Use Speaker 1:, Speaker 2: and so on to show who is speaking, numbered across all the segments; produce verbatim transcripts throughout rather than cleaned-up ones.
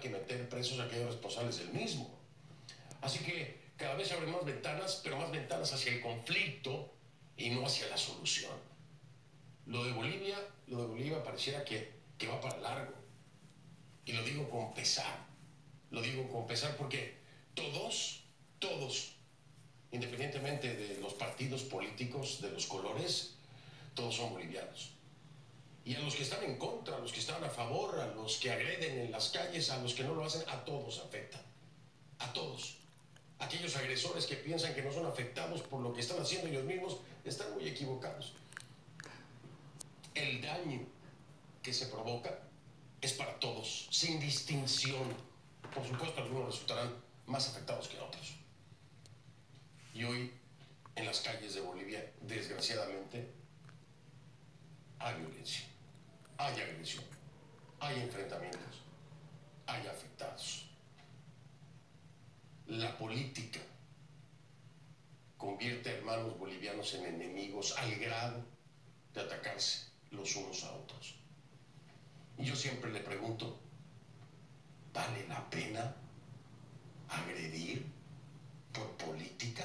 Speaker 1: que meter presos a aquellos responsables del mismo. Así que cada vez se abren más ventanas, pero más ventanas hacia el conflicto y no hacia la solución. Lo de Bolivia, lo de Bolivia pareciera que, que va para largo. Y lo digo con pesar. Lo digo con pesar porque todos, todos, independientemente de los partidos políticos, de los colores, todos son bolivianos. Y a los que están en contra, a los que están a favor, a los que agreden en las calles, a los que no lo hacen, a todos afecta. A todos. Aquellos agresores que piensan que no son afectados por lo que están haciendo ellos mismos, están muy equivocados. El daño que se provoca es para todos, sin distinción. Por supuesto, algunos resultarán más afectados que otros. Y hoy, en las calles de Bolivia, desgraciadamente, hay violencia, hay agresión, hay enfrentamientos, hay afectados. La política convierte a hermanos bolivianos en enemigos al grado de atacarse los unos a otros. Y yo siempre le pregunto, ¿vale la pena agredir por política?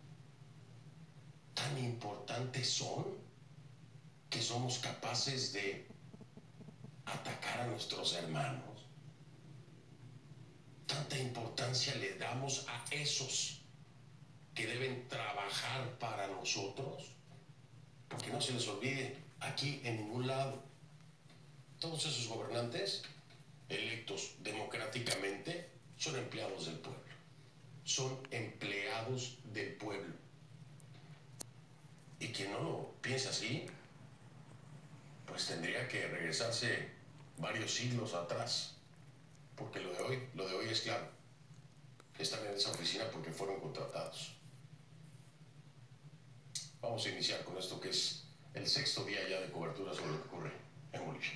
Speaker 1: ¿Tan importantes son que somos capaces de atacar a nuestros hermanos? ¿Tanta importancia le damos a esos que deben trabajar para nosotros? Porque no se les olvide, aquí en ningún lado, todos esos gobernantes electos democráticamente son empleados del pueblo. Son empleados del pueblo. Y quien no lo piensa así, pues tendría que regresarse varios siglos atrás. Porque lo de hoy, lo de hoy es claro. Están en esa oficina porque fueron contratados. Vamos a iniciar con esto que es el sexto día ya de cobertura sobre lo que ocurre en Bolivia.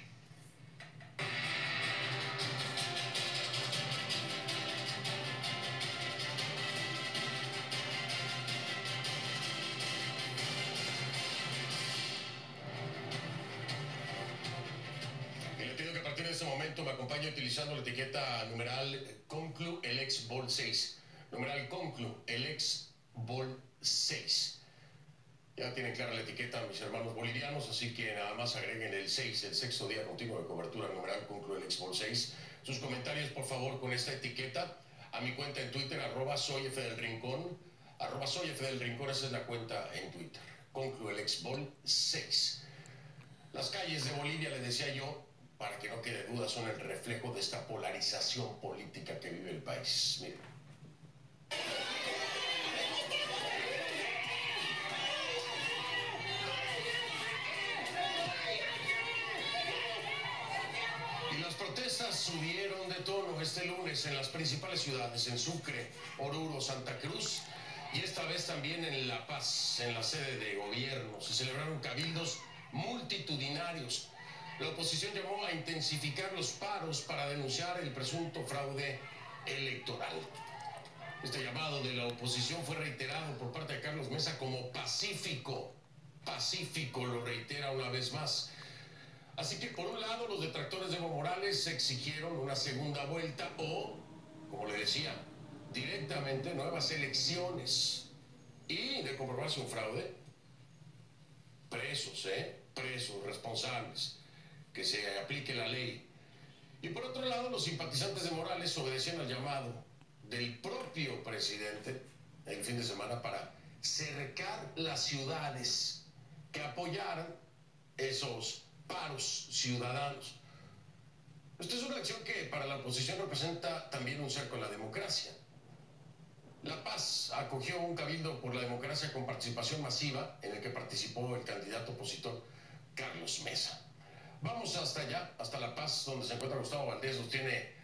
Speaker 1: En este momento me acompaña utilizando la etiqueta numeral Conclu el ex Vol seis. Numeral Conclu el ex Vol seis. Ya tienen clara la etiqueta mis hermanos bolivianos, así que nada más agreguen el seis, el sexto día continuo de cobertura, numeral Conclu el ex Vol seis. Sus comentarios, por favor, con esta etiqueta a mi cuenta en Twitter, arroba soy F del Rincón, arroba soy F del Rincón, esa es la cuenta en Twitter. Conclu el ex Vol seis. Las calles de Bolivia, les decía yo, para que no quede duda, son el reflejo de esta polarización política que vive el país. Miren. Y las protestas subieron de tono este lunes en las principales ciudades, en Sucre, Oruro, Santa Cruz, y esta vez también en La Paz, en la sede de gobierno. Se celebraron cabildos multitudinarios. La oposición llamó a intensificar los paros para denunciar el presunto fraude electoral. Este llamado de la oposición fue reiterado por parte de Carlos Mesa como pacífico. Pacífico, lo reitera una vez más. Así que, por un lado, los detractores de Evo Morales exigieron una segunda vuelta o, como le decía, directamente nuevas elecciones. Y, de comprobarse un fraude, presos, ¿eh? Presos, responsables. Que se aplique la ley. Y por otro lado, los simpatizantes de Morales obedecían al llamado del propio presidente el fin de semana para cercar las ciudades que apoyaran esos paros ciudadanos. Esta es una acción que para la oposición representa también un cerco a la democracia. La Paz acogió un cabildo por la democracia con participación masiva en el que participó el candidato opositor Carlos Mesa. Vamos hasta allá, hasta La Paz, donde se encuentra Gustavo Valdés, nos tiene